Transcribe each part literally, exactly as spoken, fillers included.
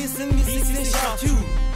listen, we sixteen shout too.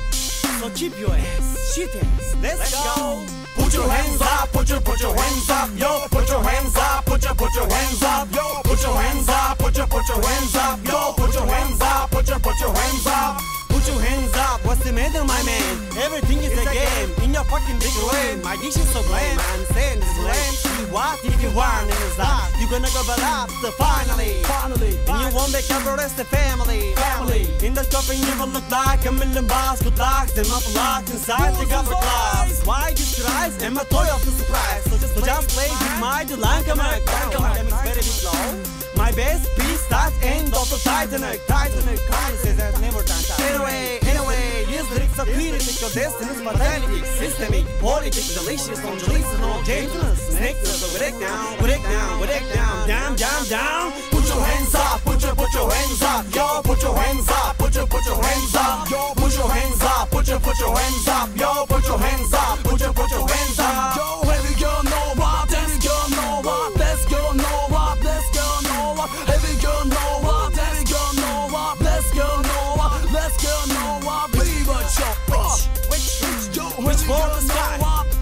So keep your ass, shit ass, let's, let's go. go. Put your hands up, put your, put your hands up, yo. Put your hands up, put your, put your hands up, yo. Put your hands up, put your, put your hands up, yo. Put your hands up, put your, put your hands up. Put your hands up, what's the matter, my man? Everything is a game, in your fucking big lane. My dish is so bland, I'm saying this is lame. See what if you want in the start? You gonna go up to finally, finally. And you won't make up the rest of family, family. In the coffin you will look like a million bars. Good luck, them up locked inside the cover class. Why disguise? And my toy of the surprise. So just, so just play with my Delanka Mac. Them is very big low. My best piece starts end of the Titanic. Titanic, kind says that never done that. Anyway, anyway, these lyrics are critical, destinies, pathetic, systemic, politic, delicious, on releases, no gentleness, snakeness, so break down, break down, break down, down, down, down. Put your hands up, put your, put your hands up, yo, put your hands up, put your, put your hands up, yo, put your hands up, put your, put your hands up, yo, put your hands up, put your, put your hands up. Yo, heavy girl, know what, heavy girl, know what, let's go, know what, let's go, know what, heavy girl, know what, heavy girl, know what, let's go, know what, let's go, know what, believe what you're rich, rich, rich, yo, reach for the sky,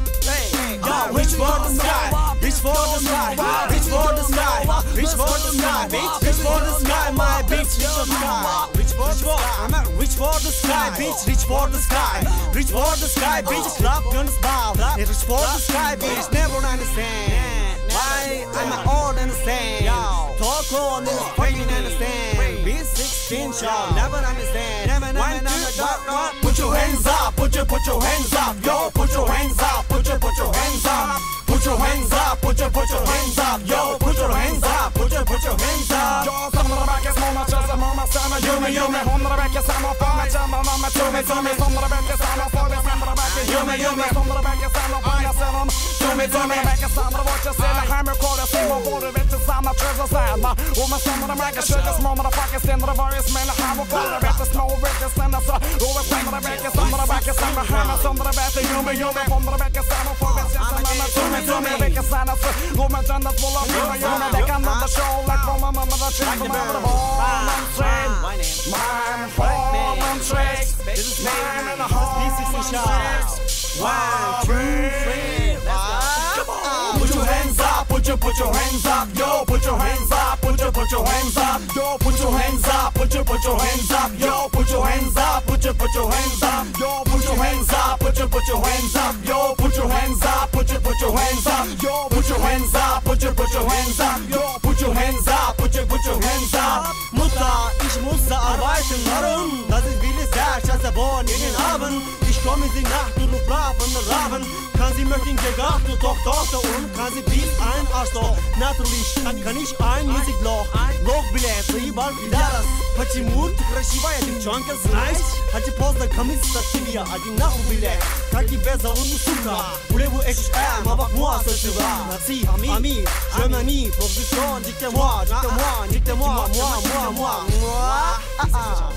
hey, yo, reach for the sky, reach for the sky, reach for the sky, reach for the sky, bitch, reach for the sky, my bitch, reach for the sky, reach for the sky, I'm at reach for the sky, bitch, reach for the sky, reach for the sky, bitch, clap on the smile, reach for the sky, bitch, never understand why I'm an old understand, talk on this fucking understand, B sixteen show, never understand, never, never, never, put your hands up, put your, put your hands up, yo, put your hands up, put your, put your hands up, put your hands up, put your, put your hands up, yo, put your hands up, put your, put your hands up. Yo, somnara back små chasa mama sama yume yume hundra back samma fama chama mama tume tume somra back samma fama somra back yume yume somra back samma fama samma tume tume back samma watch us in the hammer quarter samma borde vet samma trösa samma och man samma back köka små motherfuckers ständra varje smäll hammer kvar vet små vet stanna så och vi samma back samma back samma hammer somra back yume yume hundra back samma fama samma tume tume back samma så och man tända på la yume yume det kan inte show like mamma mamma that shit from the ball and train man fall and track this is man and a whole B sixteen shots one two three let's go. Put your hands up, put your, put your hands up, yo, put your hands up, put your, put your hands up, yo, put your hands up, put your, put your hands up, yo, put your hands up, put your, put your hands up, yo, put your hands up, put your, put your hands up, yo, put your hands up, put your, put your hands up, yo, put your hands up, put your, put your hands up, yo, put your hands up, put your, put your hands up. Mutter, ich muss arbeiten, warum? Das ist wie es der Scheiße in den Abend. Ich komme sie Nacht und ruf brav von den Raben. Kann sie möchten gegacht und doch Tochter und kann sie dies ein Arschloch. Natürlich kann ich ein Musikloch. Loch билет, заебал пидорас. Почему ты красивая девчонка, знаешь? Хочу поздно комиться тебе один нахуй билет. Как тебя зовут, сука? Voulez-vous X M avec moi ce soir? Merci, ami, je m'amie, position, dites-moi, dites-moi, dites-moi, moi, moi, moi, moi.